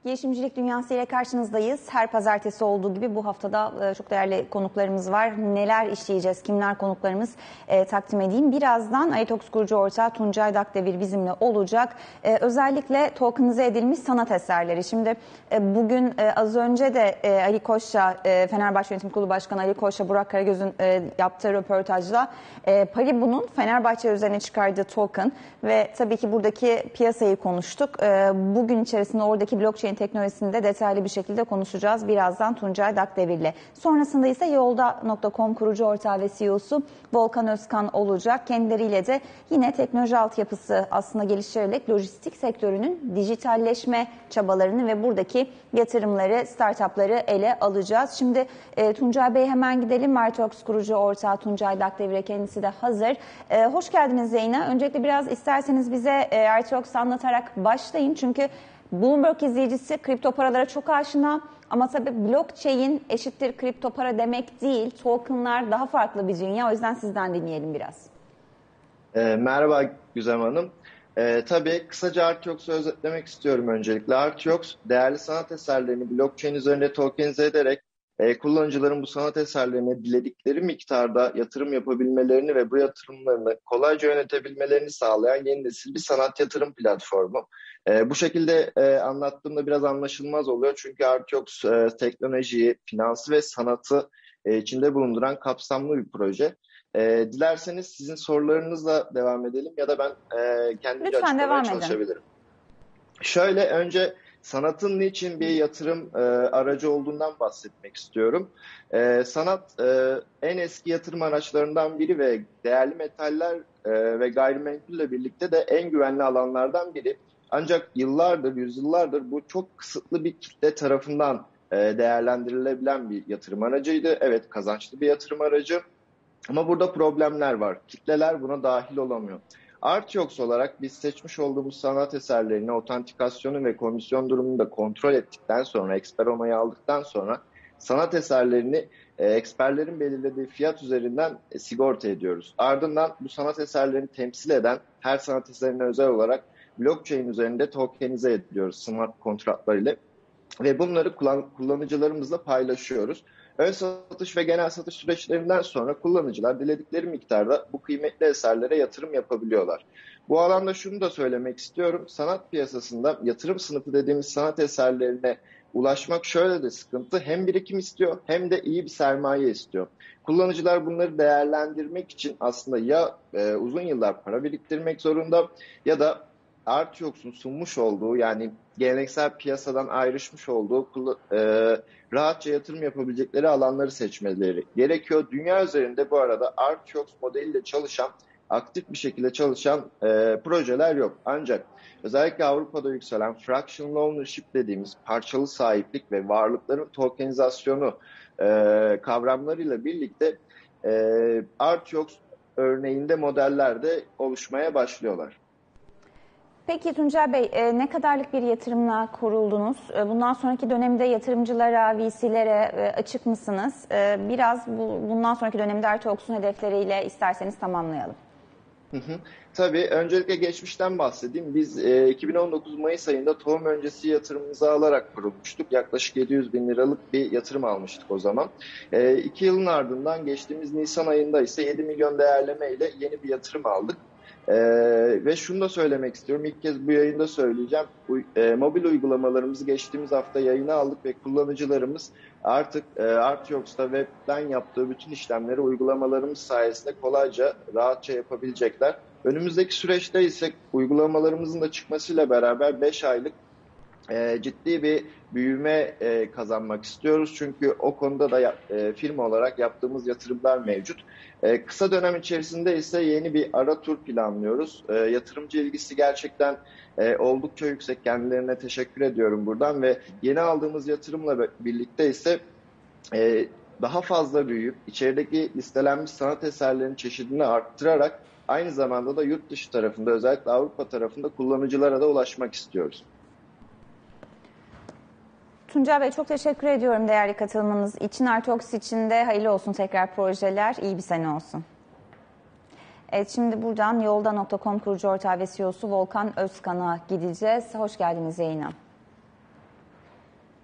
Girişimcilik Dünyası ile karşınızdayız. Her pazartesi olduğu gibi bu haftada çok değerli konuklarımız var. Neler işleyeceğiz, kimler konuklarımız takdim edeyim. Birazdan Aritox kurucu ortağı Tuncay Dakdevir bizimle olacak. Özellikle tokenize edilmiş sanat eserleri. Şimdi bugün az önce de Ali Koç'la, Fenerbahçe Yönetim Kurulu Başkanı Ali Koç'la Burak Karagöz'ün yaptığı röportajla Paribu'nun Fenerbahçe üzerine çıkardığı token ve tabii ki buradaki piyasayı konuştuk. Bugün içerisinde oradaki blockchain teknolojisini de detaylı bir şekilde konuşacağız birazdan Tuncay Dakdevir'le. Sonrasında ise Yolda.com kurucu ortağı ve CEO'su Volkan Özkan olacak. Kendileriyle de yine teknoloji altyapısı aslında geliştirerek lojistik sektörünün dijitalleşme çabalarını ve buradaki yatırımları, startupları ele alacağız. Şimdi Tuncay Bey hemen gidelim. Aritox kurucu ortağı Tuncay Dakdevir'e, kendisi de hazır. Hoş geldiniz yayına. Öncelikle biraz isterseniz bize Aritox anlatarak başlayın. Çünkü Bloomberg izleyicisi kripto paralara çok aşina ama tabii blockchain eşittir kripto para demek değil. Tokenlar daha farklı bir dünya. O yüzden sizden dinleyelim biraz. Merhaba Güzem Hanım. Tabii kısaca Aritox'u özetlemek istiyorum öncelikle. Aritox, değerli sanat eserlerini blockchain üzerinde tokenize ederek kullanıcıların bu sanat eserlerine diledikleri miktarda yatırım yapabilmelerini ve bu yatırımlarını kolayca yönetebilmelerini sağlayan yeni nesil bir sanat yatırım platformu. Bu şekilde anlattığımda biraz anlaşılmaz oluyor. Çünkü Aritox teknolojiyi, finansı ve sanatı içinde bulunduran kapsamlı bir proje. Dilerseniz sizin sorularınızla devam edelim ya da ben kendimce açıklamaya çalışabilirim. Şöyle önce sanatın niçin bir yatırım aracı olduğundan bahsetmek istiyorum. Sanat en eski yatırım araçlarından biri ve değerli metaller ve gayrimenkulle birlikte de en güvenli alanlardan biri. Ancak yıllardır, yüzyıllardır bu çok kısıtlı bir kitle tarafından değerlendirilebilen bir yatırım aracıydı. Evet, kazançlı bir yatırım aracı. Ama burada problemler var. Kitleler buna dahil olamıyor. Aritox olarak biz seçmiş olduğumuz sanat eserlerini, otantikasyonu ve komisyon durumunu da kontrol ettikten sonra, eksper onayı aldıktan sonra sanat eserlerini eksperlerin belirlediği fiyat üzerinden sigorta ediyoruz. Ardından bu sanat eserlerini temsil eden her sanat eserine özel olarak blockchain üzerinde tokenize ediyoruz smart kontratlar ile ve bunları kullanıcılarımızla paylaşıyoruz. Ön satış ve genel satış süreçlerinden sonra kullanıcılar diledikleri miktarda bu kıymetli eserlere yatırım yapabiliyorlar. Bu alanda şunu da söylemek istiyorum. Sanat piyasasında yatırım sınıfı dediğimiz sanat eserlerine ulaşmak şöyle de sıkıntı. Hem birikim istiyor hem de iyi bir sermaye istiyor. Kullanıcılar bunları değerlendirmek için aslında ya uzun yıllar para biriktirmek zorunda ya da Aritox'un sunmuş olduğu, yani geleneksel piyasadan ayrışmış olduğu rahatça yatırım yapabilecekleri alanları seçmeleri gerekiyor. Dünya üzerinde bu arada Aritox modeliyle çalışan, aktif bir şekilde çalışan projeler yok. Ancak özellikle Avrupa'da yükselen fractional ownership dediğimiz parçalı sahiplik ve varlıkların tokenizasyonu kavramlarıyla birlikte Aritox örneğinde modeller de oluşmaya başlıyorlar. Peki Tuncay Bey, ne kadarlık bir yatırımla kuruldunuz? Bundan sonraki dönemde yatırımcılara, VC'lere açık mısınız? Biraz bundan sonraki dönemde Aritox'un hedefleriyle isterseniz tamamlayalım. Tabii, öncelikle geçmişten bahsedeyim. Biz 2019 Mayıs ayında tohum öncesi yatırımımızı alarak kurulmuştuk. Yaklaşık 700 bin liralık bir yatırım almıştık o zaman. 2 yılın ardından geçtiğimiz Nisan ayında ise 7 milyon değerleme ile yeni bir yatırım aldık. Ve şunu da söylemek istiyorum. İlk kez bu yayında söyleyeceğim. Mobil uygulamalarımızı geçtiğimiz hafta yayına aldık ve kullanıcılarımız artık Aritox'ta webden yaptığı bütün işlemleri uygulamalarımız sayesinde kolayca, rahatça yapabilecekler. Önümüzdeki süreçte ise uygulamalarımızın da çıkmasıyla beraber 5 aylık ciddi bir büyüme kazanmak istiyoruz. Çünkü o konuda da firma olarak yaptığımız yatırımlar mevcut. Kısa dönem içerisinde ise yeni bir ara tur planlıyoruz. Yatırımcı ilgisi gerçekten oldukça yüksek. Kendilerine teşekkür ediyorum buradan ve yeni aldığımız yatırımla birlikte ise daha fazla büyüyüp içerideki listelenmiş sanat eserlerinin çeşidini arttırarak aynı zamanda da yurt dışı tarafında, özellikle Avrupa tarafında kullanıcılara da ulaşmak istiyoruz. Tuncay Bey, çok teşekkür ediyorum değerli katılımınız için. Aritox için de hayırlı olsun tekrar projeler. İyi bir sene olsun. Evet, şimdi buradan Yolda.com kurucu ortağı ve CEO'su Volkan Özkan'a gideceğiz. Hoş geldiniz yayına.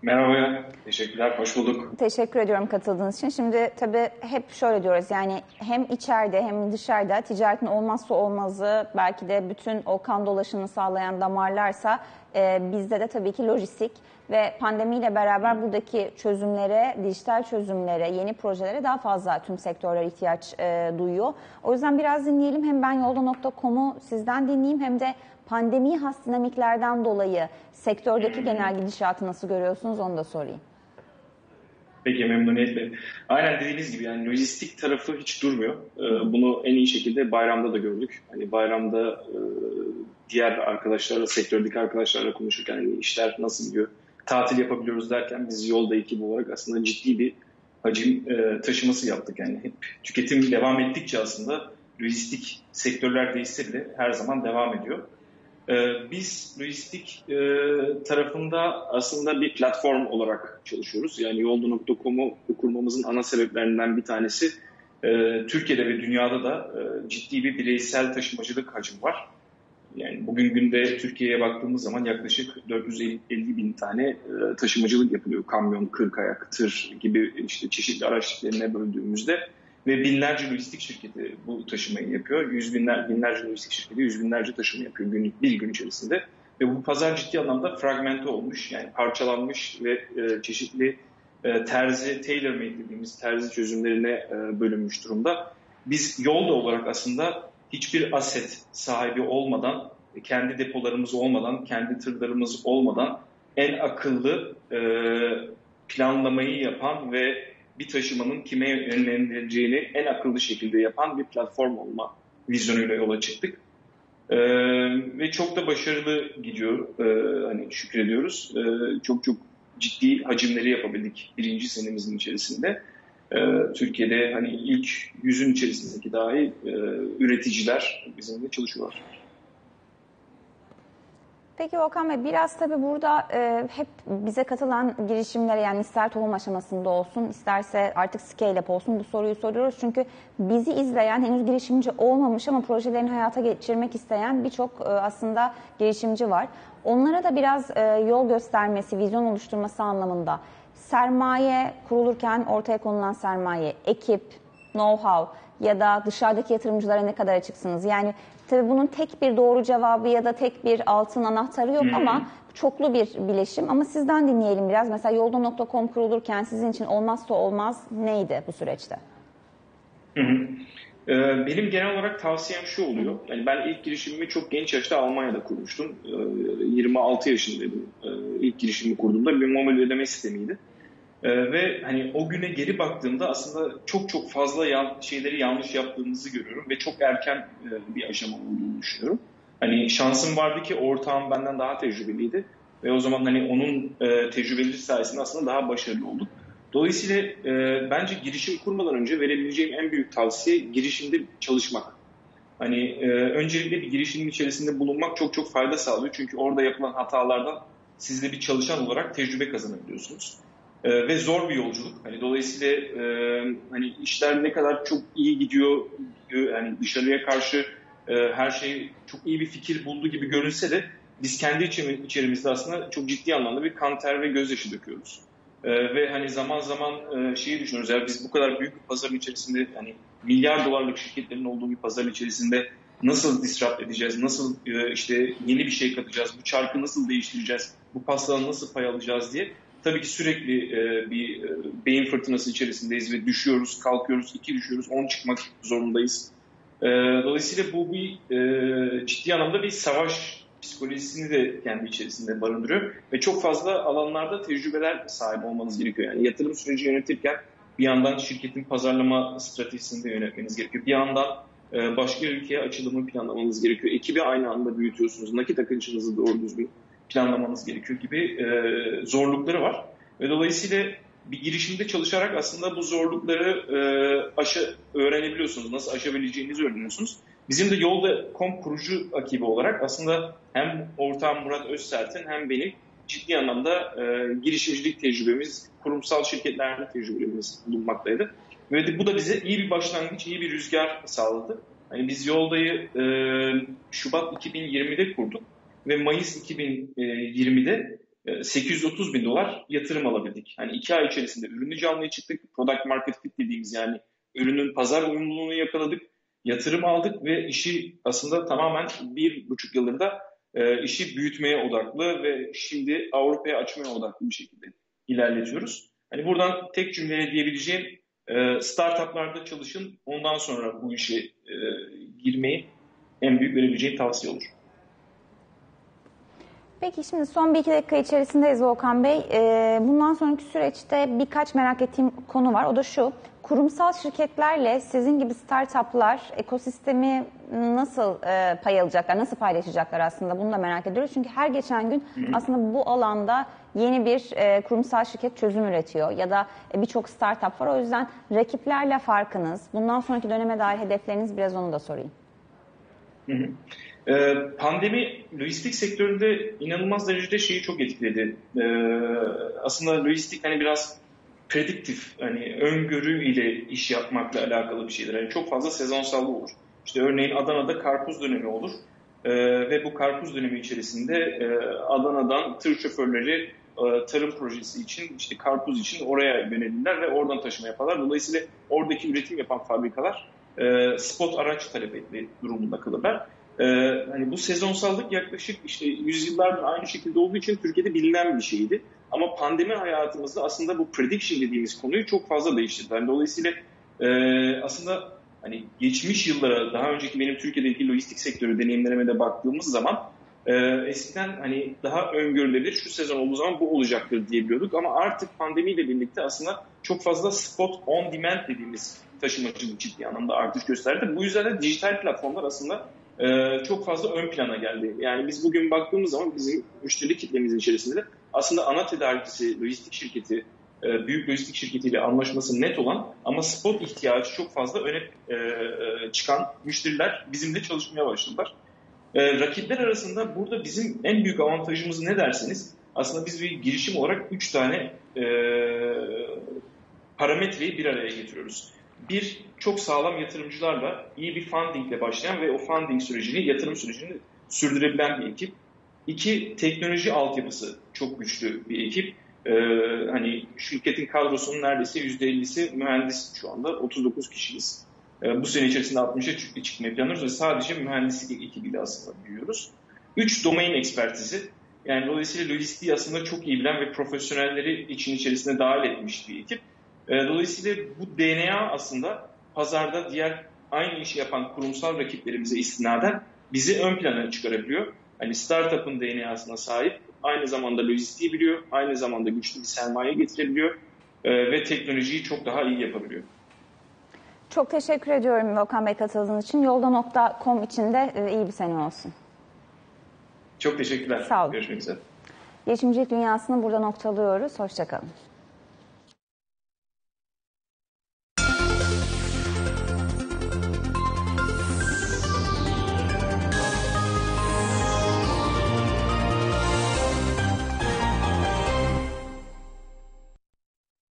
Merhaba, teşekkürler, hoş bulduk. Teşekkür ediyorum katıldığınız için. Şimdi tabii hep şöyle diyoruz, yani hem içeride hem dışarıda ticaretin olmazsa olmazı, belki de bütün o kan dolaşımını sağlayan damarlarsa bizde de tabii ki lojistik ve pandemiyle beraber buradaki çözümlere, dijital çözümlere, yeni projelere daha fazla tüm sektörler ihtiyaç duyuyor. O yüzden biraz dinleyelim. Hem ben yolda.com'u sizden dinleyeyim hem de pandemiye has dinamiklerden dolayı sektördeki genel gidişatı nasıl görüyorsunuz onu da sorayım. Peki, memnuniyetle. Aynen dediğiniz gibi yani lojistik tarafı hiç durmuyor. Bunu en iyi şekilde bayramda da gördük. Hani bayramda diğer arkadaşlarla, sektördeki arkadaşlarla konuşurken hani işler nasıl gidiyor, tatil yapabiliyoruz derken biz yolda ekip olarak aslında ciddi bir hacim taşıması yaptık. Yani hep tüketim devam ettikçe aslında lojistik sektörler değişse bile her zaman devam ediyor. Biz lojistik tarafında aslında bir platform olarak çalışıyoruz. Yani Yolda.com'u kurmamızın ana sebeplerinden bir tanesi Türkiye'de ve dünyada da ciddi bir bireysel taşımacılık hacmi var. Yani bugün günde Türkiye'ye baktığımız zaman yaklaşık 450 bin tane taşımacılık yapılıyor. Kamyon, 40 ayak, tır gibi işte çeşitli araç tiplerine böldüğümüzde ve binlerce lojistik şirketi bu taşımayı yapıyor. Binlerce lojistik şirketi yüz binlerce taşıma yapıyor bir gün içerisinde. Ve bu pazar ciddi anlamda fragmente olmuş, yani parçalanmış ve çeşitli tailor-made dediğimiz terzi çözümlerine bölünmüş durumda. Biz Yolda olarak aslında hiçbir aset sahibi olmadan, kendi depolarımız olmadan, kendi tırlarımız olmadan en akıllı planlamayı yapan ve bir taşımanın kime yönlendirileceğini en akıllı şekilde yapan bir platform olma vizyonuyla yola çıktık. Ve çok da başarılı gidiyor, hani şükrediyoruz. Çok ciddi hacimleri yapabildik birinci senemizin içerisinde. Türkiye'de hani ilk 100'ün içerisindeki dahi üreticiler bizimle çalışıyorlar. Peki Volkan Bey, biraz tabii burada hep bize katılan girişimlere, yani ister tohum aşamasında olsun, isterse artık scale-up olsun, bu soruyu soruyoruz. Çünkü bizi izleyen, henüz girişimci olmamış ama projelerini hayata geçirmek isteyen birçok aslında girişimci var. Onlara da biraz yol göstermesi, vizyon oluşturması anlamında sermaye kurulurken ortaya konulan sermaye, ekip, know-how ya da dışarıdaki yatırımcılara ne kadar açıksınız? Yani tabii bunun tek bir doğru cevabı ya da tek bir altın anahtarı yok ama çoklu bir bileşim. Ama sizden dinleyelim biraz. Mesela Yolda.com kurulurken sizin için olmazsa olmaz neydi bu süreçte? Benim genel olarak tavsiyem şu oluyor. Yani ben ilk girişimimi çok genç yaşta Almanya'da kurmuştum. 26 yaşındaydım. İlk girişimimi kurduğumda bir mobil ödeme sistemiydi. Ve hani o güne geri baktığımda aslında çok fazla şeyleri yanlış yaptığımızı görüyorum ve çok erken bir aşama olduğunu düşünüyorum. Hani şansım vardı ki ortağım benden daha tecrübeliydi ve o zaman hani onun tecrübeleri sayesinde aslında daha başarılı olduk. Dolayısıyla bence girişim kurmadan önce verebileceğim en büyük tavsiye girişimde çalışmak. Hani öncelikle bir girişimin içerisinde bulunmak çok fayda sağlıyor. Çünkü orada yapılan hatalardan siz de bir çalışan olarak tecrübe kazanabiliyorsunuz. Ve zor bir yolculuk. Hani dolayısıyla hani işler ne kadar çok iyi gidiyor, yani dışarıya karşı her şey çok iyi bir fikir bulduğu gibi görünse de biz kendi içerimizde aslında çok ciddi anlamda bir kan, ter ve gözyaşı döküyoruz. Ve hani zaman zaman şeyi düşünüyoruz, ya biz bu kadar büyük bir pazarın içerisinde, hani milyar dolarlık şirketlerin olduğu bir pazarın içerisinde nasıl disrupt edeceğiz, nasıl işte yeni bir şey katacağız, bu çarkı nasıl değiştireceğiz, bu pastadan nasıl pay alacağız diye. Tabii ki sürekli bir beyin fırtınası içerisindeyiz ve düşüyoruz, kalkıyoruz, 2 düşüyoruz, 10 çıkmak zorundayız. Dolayısıyla bu bir ciddi anlamda bir savaş psikolojisini de kendi içerisinde barındırıyor ve çok fazla alanlarda tecrübeler sahibi olmanız gerekiyor. Yani yatırım süreci yönetirken bir yandan şirketin pazarlama stratejisini de yönetmeniz gerekiyor. Bir yandan başka ülkeye açılımı planlamanız gerekiyor. Ekibi aynı anda büyütüyorsunuz. Nakit akışınızı doğru düzgün planlamanız gerekiyor gibi zorlukları var. Ve dolayısıyla bir girişimde çalışarak aslında bu zorlukları öğrenebiliyorsunuz. Nasıl aşabileceğinizi öğreniyorsunuz. Bizim de Yolda.com kurucu ekibi olarak aslında hem ortağım Murat Özsert'in hem benim ciddi anlamda girişimcilik tecrübemiz, kurumsal şirketlerde tecrübelerimiz bulunmaktaydı. Ve bu da bize iyi bir başlangıç, iyi bir rüzgar sağladı. Hani biz Yolda'yı Şubat 2020'de kurduk ve Mayıs 2020'de 830 bin dolar yatırım alabildik. Hani 2 ay içerisinde ürünü canlıya çıktık. Product market fit dediğimiz, yani ürünün pazar uyumluluğunu yakaladık. Yatırım aldık ve işi aslında tamamen 1,5 yıldır da işi büyütmeye odaklı ve şimdi Avrupa'ya açmaya odaklı bir şekilde ilerletiyoruz. Hani buradan tek cümleyle diyebileceğim, startuplarda çalışın, ondan sonra bu işe girmeyi en büyük verebileceğim tavsiye olur. Peki şimdi son 1-2 dakika içerisindeyiz Volkan Bey. Bundan sonraki süreçte birkaç merak ettiğim konu var. O da şu: kurumsal şirketlerle sizin gibi startuplar ekosistemi nasıl pay alacaklar, nasıl paylaşacaklar aslında, bunu da merak ediyoruz. Çünkü her geçen gün aslında bu alanda yeni bir kurumsal şirket çözüm üretiyor ya da birçok startup var. O yüzden rakiplerle farkınız, bundan sonraki döneme dair hedefleriniz, biraz onu da sorayım. Pandemi lojistik sektöründe inanılmaz derecede şeyi çok etkiledi. Aslında lojistik hani biraz prediktif, hani öngörü ile iş yapmakla alakalı bir şeydir. Yani çok fazla sezonsallığı olur. İşte örneğin Adana'da karpuz dönemi olur. Ve bu karpuz dönemi içerisinde Adana'dan tır şoförleri tarım projesi için, işte karpuz için oraya yönelirler ve oradan taşıma yaparlar. Dolayısıyla oradaki üretim yapan fabrikalar spot araç talep etme durumunda kalırlar. Hani bu sezonsallık yaklaşık işte yüzyıllardır aynı şekilde olduğu için Türkiye'de bilinen bir şeydi. Ama pandemi hayatımızda aslında bu prediction dediğimiz konuyu çok fazla değiştirdi. Yani dolayısıyla aslında hani geçmiş yıllara, daha önceki benim Türkiye'deki lojistik sektörü deneyimlerime de baktığımız zaman eskiden hani daha öngörülebilir, şu sezon olduğu zaman bu olacaktır diyebiliyorduk. Ama artık pandemiyle birlikte aslında çok fazla spot on demand dediğimiz taşımacılık ciddi anlamda artış gösterdi. Bu yüzden de dijital platformlar aslında çok fazla ön plana geldi. Yani biz bugün baktığımız zaman bizim müşteri kitlemizin içerisinde de aslında ana tedarikçisi, lojistik şirketi, büyük lojistik şirketiyle anlaşması net olan ama spot ihtiyacı çok fazla öne çıkan müşteriler bizimle çalışmaya başladılar. Rakipler arasında burada bizim en büyük avantajımız ne derseniz, aslında biz bir girişim olarak 3 tane parametreyi bir araya getiriyoruz. Bir, çok sağlam yatırımcılarla, iyi bir fundingle başlayan ve o funding sürecini, yatırım sürecini sürdürebilen bir ekip. İki, teknoloji altyapısı çok güçlü bir ekip. Hani şirketin kadrosunun neredeyse %50'si mühendis şu anda. 39 kişiyiz. Bu sene içerisinde 60'a çıkmayı planlıyoruz ve sadece mühendislik ekibiyle aslında büyüyoruz. Üç, domain ekspertizi. Yani dolayısıyla lojistiği aslında çok iyi bilen ve profesyonelleri için içerisine dahil etmiş bir ekip. Dolayısıyla bu DNA aslında pazarda diğer aynı işi yapan kurumsal rakiplerimize istinaden bizi ön plana çıkarabiliyor. Hani startup'ın DNA'sına sahip, aynı zamanda lojistiği biliyor, aynı zamanda güçlü bir sermaye getirebiliyor ve teknolojiyi çok daha iyi yapabiliyor. Çok teşekkür ediyorum Volkan Bey katıldığınız için. Yolda.com için de iyi bir sene olsun. Çok teşekkürler. Sağ olun. Görüşmek üzere. Girişimcilik dünyasını burada noktalıyoruz. Hoşça kalın.